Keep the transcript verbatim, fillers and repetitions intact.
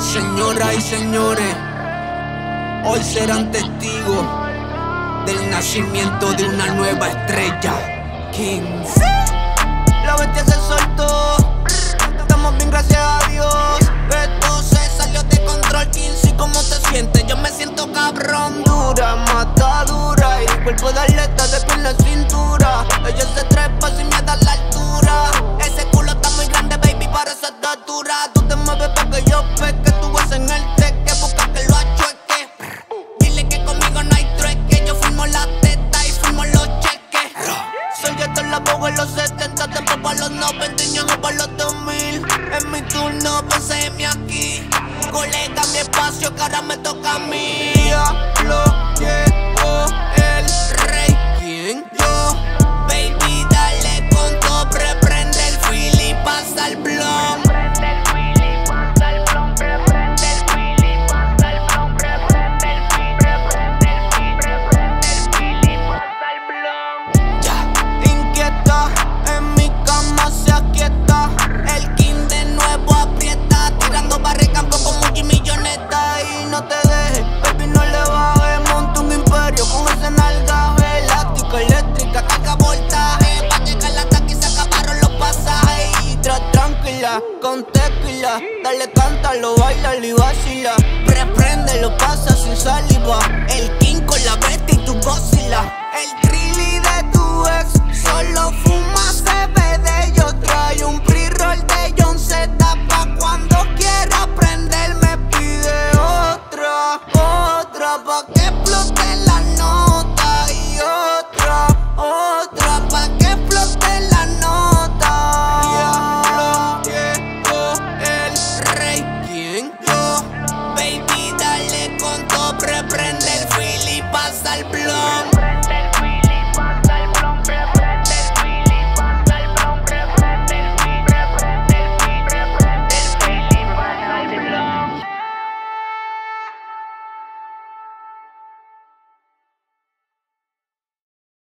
Señoras y señores, hoy serán testigos del nacimiento de una nueva estrella, Kings. La bestia se soltó, estamos bien gracias a Dios. Esto se salió de control, Kings. ¿Y cómo te sientes? Yo me siento cabrón. Dura, mata dura, y el cuerpo de atleta de pierna a cintura. Ella se trepa sin miedo a la altura. Ese culo está muy grande, baby, para esa estatura. Tú te mueves pa' que yo peque, tú vas en el teque, busca que lo achueque. Dile que conmigo no hay trueque, yo firmo la teta y firmo los cheques. Soy esto en la boga en los setenta, tiempo para los noventa y ñango para los dos mil. Es mi turno, paséme aquí. Colega, mi espacio, que ahora me toca a mí. Diablo, llegó el rey. ¿Quién? Yo, baby, dale con todo, prende el feel y pasa el blon. Con tequila, dale, cántalo, bailalo y vacila. Prepréndelo, pasa sin saliva. El King con la bestia y tu Godzilla. El trilly de tu ex solo fuma C B D. Yo traigo un pre-roll de John Z pa' cuando quiera prender. Me pide otra, otra pa' que explote la nota. Y otra, otra pa' que explote la nota. Prende el feel y pasa el blog.